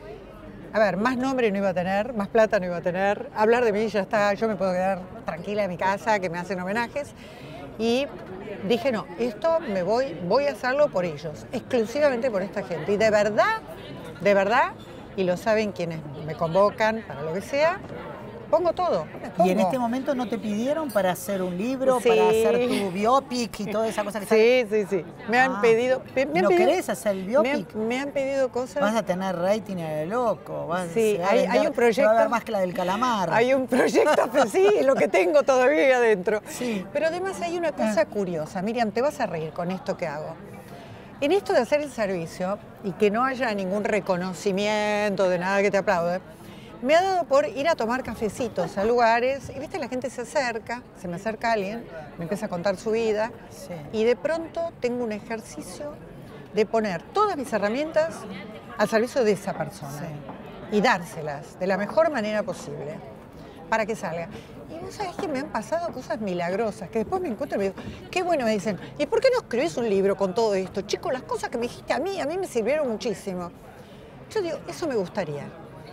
a ver, más nombre no iba a tener, más plata no iba a tener, hablar de mí ya está, yo me puedo quedar tranquila en mi casa, que me hacen homenajes. Y dije, no, esto me voy, voy a hacerlo por ellos, exclusivamente por esta gente. Y de verdad, de verdad, y lo saben quienes me convocan para lo que sea, pongo todo. Pongo. ¿Y en este momento no te pidieron para hacer un libro, sí. para hacer tu biopic y toda esa cosa que Sí, sí, sí. Me han ah. pedido... Me, me ¿No han pedido, querés hacer el biopic? Me han, me han pedido cosas... Vas a tener rating en el loco. Vas sí, a hay, vender, hay un proyecto... va a haber más que la del calamar. Hay un proyecto, pues sí, lo que tengo todavía ahí adentro. Sí. Pero además hay una cosa ah. curiosa. Miriam, te vas a reír con esto que hago. En esto de hacer el servicio y que no haya ningún reconocimiento de nada que te aplaude, me ha dado por ir a tomar cafecitos a lugares y, viste, la gente se acerca, se me acerca alguien, me empieza a contar su vida sí. y de pronto tengo un ejercicio de poner todas mis herramientas al servicio de esa persona sí. y dárselas de la mejor manera posible para que salga. Y vos sabés que me han pasado cosas milagrosas, que después me encuentro y me digo, qué bueno, me dicen, ¿y por qué no escribís un libro con todo esto? Chicos, las cosas que me dijiste a mí, a mí me sirvieron muchísimo. Yo digo, eso me gustaría.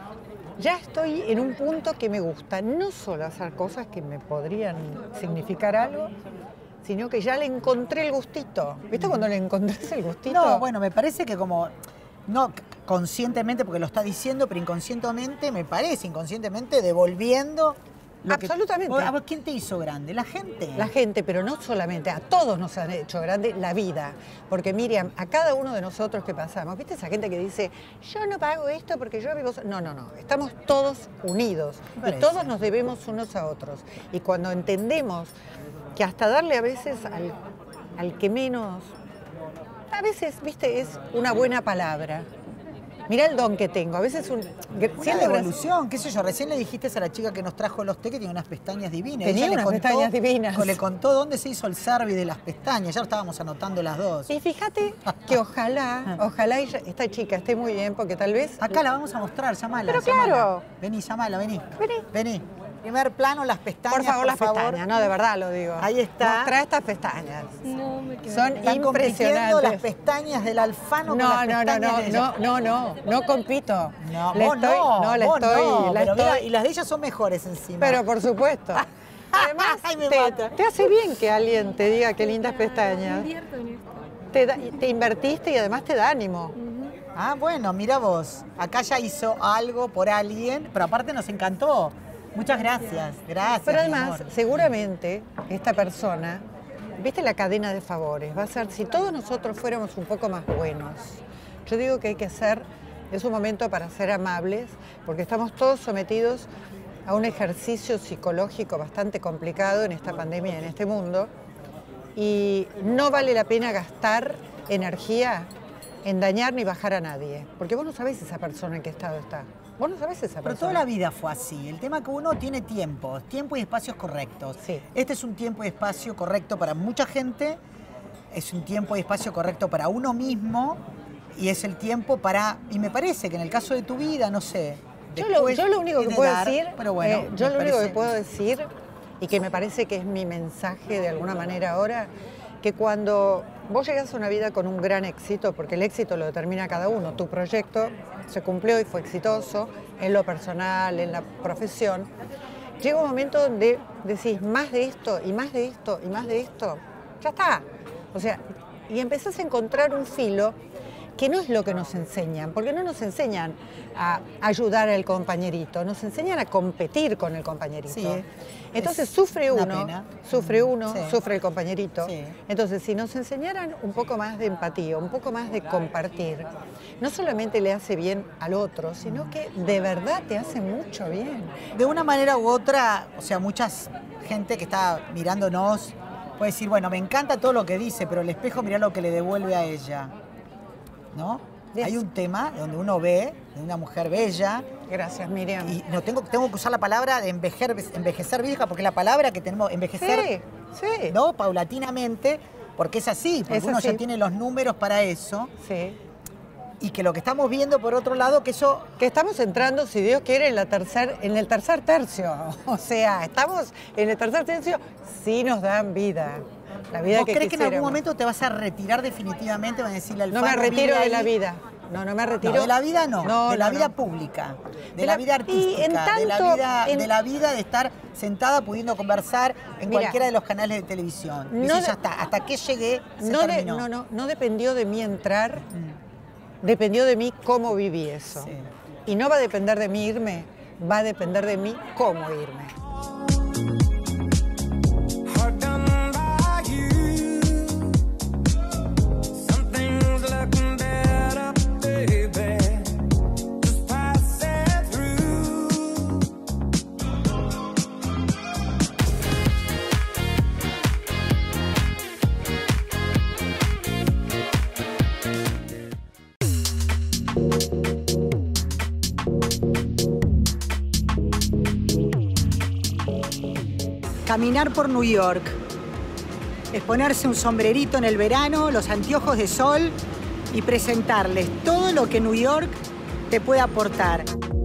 Ya estoy en un punto que me gusta, no solo hacer cosas que me podrían significar algo, sino que ya le encontré el gustito. ¿Viste cuando le encontrás el gustito? No, bueno, me parece que como, no conscientemente porque lo está diciendo, pero inconscientemente, me parece, inconscientemente devolviendo... Lo Absolutamente. Que, ¿a vos quién te hizo grande? ¿La gente? La gente, pero no solamente, a todos nos han hecho grande la vida. Porque Miriam, a cada uno de nosotros que pasamos, ¿viste esa gente que dice, yo no pago esto porque yo vivo... No, no, no, estamos todos unidos y todos nos debemos unos a otros. Y cuando entendemos que hasta darle a veces al, al que menos... A veces, viste, es una buena palabra. mirá el don que tengo. A veces un... Una devolución, qué sé yo. Recién le dijiste a la chica que nos trajo los té que tiene unas pestañas divinas. Tenía Ella unas le contó, pestañas divinas. Le contó dónde se hizo el service de las pestañas. Ya lo estábamos anotando las dos. Y fíjate que ojalá, ojalá ella, esta chica esté muy bien, porque tal vez... Acá la vamos a mostrar, llamala. Pero llamala. claro. Vení, llamala, vení. Vení. Vení. Primer plano, las pestañas, Por favor, por las favor. pestañas, no, de verdad lo digo. Ahí está. Mostrá estas pestañas. No, me quedo. Son Están compitiendo impresionantes. las pestañas del Alfano No, con las no, no, pestañas no, de ella. no, no, no, no compito. No, Le vos estoy, no, no, le vos estoy, no, la pero estoy- mira, y las de ellas son mejores encima. Pero por supuesto. Además, Ay, me te, mata. te hace bien que alguien te diga qué lindas pestañas. Invierto en esto. Te, da- te invertiste y además te da ánimo. Ah, bueno, mira vos. Acá ya hizo algo por alguien, pero aparte nos encantó. Muchas gracias. Gracias. Pero mi además, amor. seguramente, esta persona, viste la cadena de favores, va a ser, si todos nosotros fuéramos un poco más buenos, yo digo que hay que ser, es un momento para ser amables, porque estamos todos sometidos a un ejercicio psicológico bastante complicado en esta pandemia, en este mundo, y no vale la pena gastar energía en dañar ni bajar a nadie, porque vos no sabés esa persona en qué estado está. Vos no sabés esa Pero persona. toda la vida fue así. El tema es que uno tiene tiempos, tiempo y espacios correctos. Sí. Este es un tiempo y espacio correcto para mucha gente, es un tiempo y espacio correcto para uno mismo y es el tiempo para... Y me parece que en el caso de tu vida, no sé... Yo lo, después yo lo único que de puedo dar, decir, pero bueno, eh, yo me lo único que parece- puedo decir, y que me parece que es mi mensaje de alguna manera ahora, que cuando vos llegás a una vida con un gran éxito, porque el éxito lo determina cada uno, tu proyecto se cumplió y fue exitoso en lo personal, en la profesión, llega un momento donde decís más de esto y más de esto y más de esto, ya está. O sea, y empezás a encontrar un filo que no es lo que nos enseñan, porque no nos enseñan a ayudar al compañerito, nos enseñan a competir con el compañerito. Sí, Entonces es sufre una uno, pena. sufre uno, Sí. sufre el compañerito. Sí. Entonces, si nos enseñaran un poco más de empatía, un poco más de compartir, no solamente le hace bien al otro, sino que de verdad te hace mucho bien. De una manera u otra, o sea, mucha gente que está mirándonos puede decir, bueno, me encanta todo lo que dice, pero el espejo mira lo que le devuelve a ella. ¿No? Yes. Hay un tema donde uno ve de una mujer bella. Gracias, Miriam. Y no tengo, tengo que usar la palabra de envejer, envejecer vieja, porque la palabra que tenemos, envejecer, Sí, sí. ¿no? Paulatinamente, porque es así, porque Es uno así. ya tiene los números para eso. Sí. Y que lo que estamos viendo, por otro lado, que eso... Que estamos entrando, si Dios quiere, en, la tercer, en el tercer tercio. O sea, estamos en el tercer tercio, sí nos dan vida. La vida ¿Vos que crees que en algún quisiéramos. momento te vas a retirar definitivamente? Van a decirle al No me Alfano, retiro vive de ahí? la vida. No, no me retiro. No, de la vida no, No, de la no, vida no. pública, de De la la- vida y artística, en de, la tanto- vida, en- de la vida de estar sentada pudiendo conversar en Mira, cualquiera de los canales de televisión. Y no si de- ya está, hasta que llegué, se No, de- terminó. no, no, no dependió de mí entrar, dependió de mí cómo viví eso. Sí. Y no va a depender de mí irme, va a depender de mí cómo irme. Caminar por New York, es ponerse un sombrerito en el verano, los anteojos de sol y presentarles todo lo que New York te puede aportar.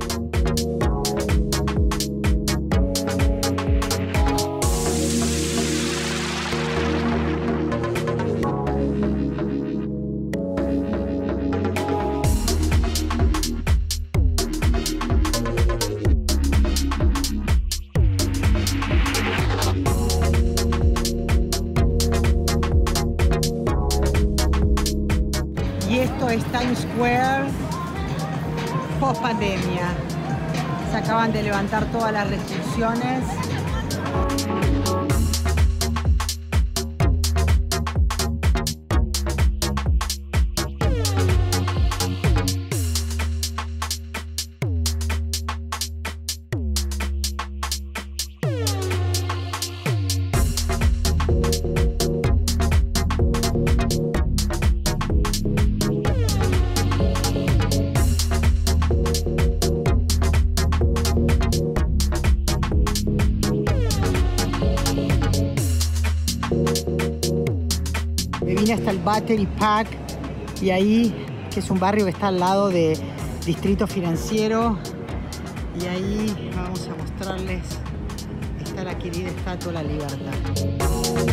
Y esto es Times Square post pandemia. Se acaban de levantar todas las restricciones. Battery Park, y ahí, que es un barrio que está al lado de Distrito Financiero, y ahí vamos a mostrarles, está la querida Estatua de la Libertad.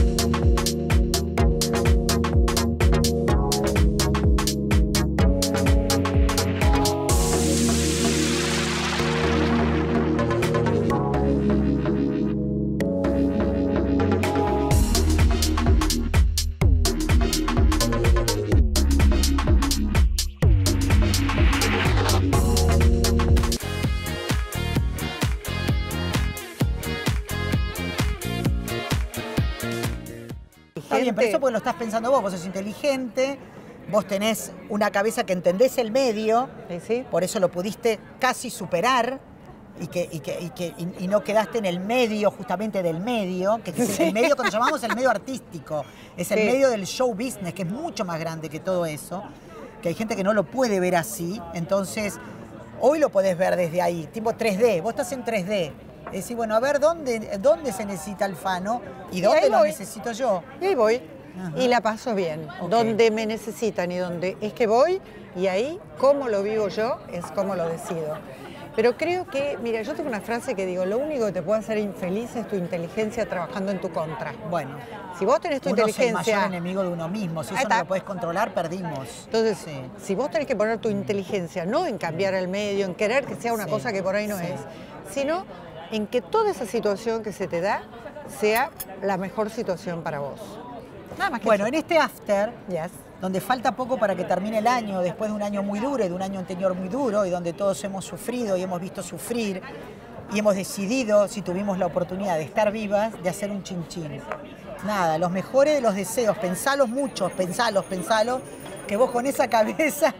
Está bien, pero eso porque lo estás pensando vos, vos sos inteligente, vos tenés una cabeza que entendés el medio, ¿Sí, sí? por eso lo pudiste casi superar y, que, y, que, y, que, y, y no quedaste en el medio, justamente del medio, que es Sí. el medio que nos llamamos el medio artístico, es el Sí. medio del show business, que es mucho más grande que todo eso, que hay gente que no lo puede ver así, entonces hoy lo podés ver desde ahí, tipo tres D, vos estás en tres D. Es decir, bueno, a ver, ¿dónde, dónde se necesita el Fano y Y dónde ahí lo voy. necesito yo? Y ahí voy. Ajá. Y la paso bien. Ok. Donde me necesitan y donde es que voy, y ahí, cómo lo vivo yo, es cómo lo decido. Pero creo que, mira, yo tengo una frase que digo, lo único que te puede hacer infeliz es tu inteligencia trabajando en tu contra. Bueno, Si vos tenés tu uno es el inteligencia... mayor enemigo de uno mismo. Si Ahí eso está. no lo podés controlar, perdimos. Entonces, Sí. si vos tenés que poner tu inteligencia, no en cambiar el medio, en querer que sea una Sí, cosa que por ahí no sí. es, sino en que toda esa situación que se te da sea la mejor situación para vos. Nada más que Bueno, eso. en este after, Yes. donde falta poco para que termine el año, después de un año muy duro y de un año anterior muy duro, y donde todos hemos sufrido y hemos visto sufrir, y hemos decidido, si tuvimos la oportunidad de estar vivas, de hacer un chinchín. Nada, los mejores de los deseos, pensalos muchos, pensalos, pensalos, que vos con esa cabeza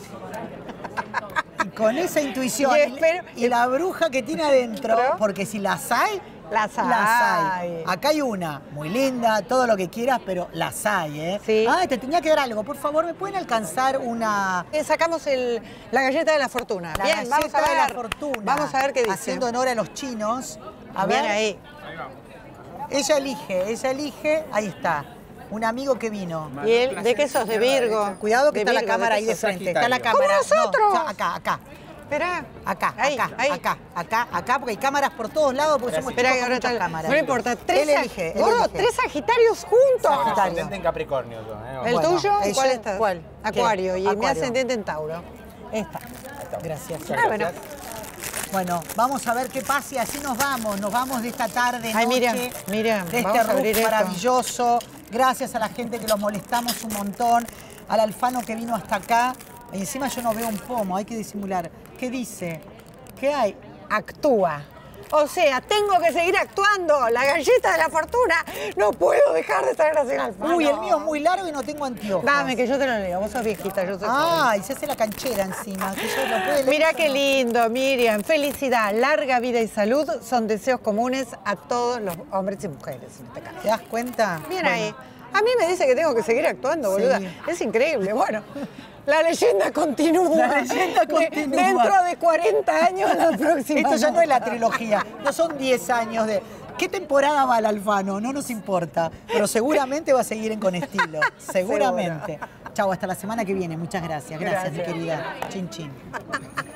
y con esa intuición Y y, espero- y la bruja que tiene adentro, Pero- porque si las hay, Las hay. las hay. Acá hay una, muy linda, todo lo que quieras, pero las hay, ¿eh? Sí. Ay, te tenía que dar algo. Por favor, ¿me pueden alcanzar una... Eh, Sacamos el, la galleta de la fortuna. La Bien, vamos a galleta ver. de la fortuna? Vamos a ver qué dice. Haciendo honor a los chinos. A Bien ver, ahí. ella elige, ella elige, ahí está. Un amigo que vino. ¿Y él de qué sos? ¿De Virgo? Cuidado que De está la Virgo, cámara ¿de ahí qué de sos? frente. Está la Sagitario. cámara. ¡Como nosotros! No, acá, acá. Esperá. Acá, Ahí, acá, ahí. acá, acá, acá, porque hay cámaras por todos lados, porque somos Espera chicos que con ahora muchas está. cámaras. No importa. Tres, Él elige, él gordo, elige. tres Sagitarios juntos. Sagitario. Ascendente en Capricornio. yo, ¿eh? ¿El Bueno, tuyo? ella- ¿Cuál está? ¿cuál? Acuario. ¿Qué? Y mi Acuario. ascendente en Tauro. Esta. Gracias. Ah, bueno. Bueno, vamos a ver qué pasa y así nos vamos. Nos vamos de esta tarde, Ay, noche, mira, mira, de vamos este a abrir roof esto. maravilloso. Gracias a la gente que los molestamos un montón. Al Alfano que vino hasta acá. Y encima yo no veo un pomo, hay que disimular. ¿Qué dice? ¿Qué hay? Actúa. O sea, tengo que seguir actuando. La galleta de la fortuna. No puedo dejar de estar Graciela Alfano. Uy, el mío es muy largo y no tengo anteojos. Dame, que yo te lo leo. Vos sos viejita, yo soy Ah, y se hace la canchera encima. Que yo no puedo leer Mira eso, qué no. lindo, Miriam. Felicidad, larga vida y salud son deseos comunes a todos los hombres y mujeres en este caso. ¿Te das cuenta? Bien Bueno. ahí. A mí me dice que tengo que seguir actuando, boluda. Sí. Es increíble. Bueno, la leyenda continúa. La leyenda De- continúa. dentro de cuarenta años la próxima. Esto ya no es la trilogía, no son diez años de... ¿Qué temporada va el Alfano? No nos importa, pero seguramente va a seguir en Con Estilo, seguramente. Chau, hasta la semana que viene. Muchas gracias. Gracias, mi Gracias. querida. Chin, chin.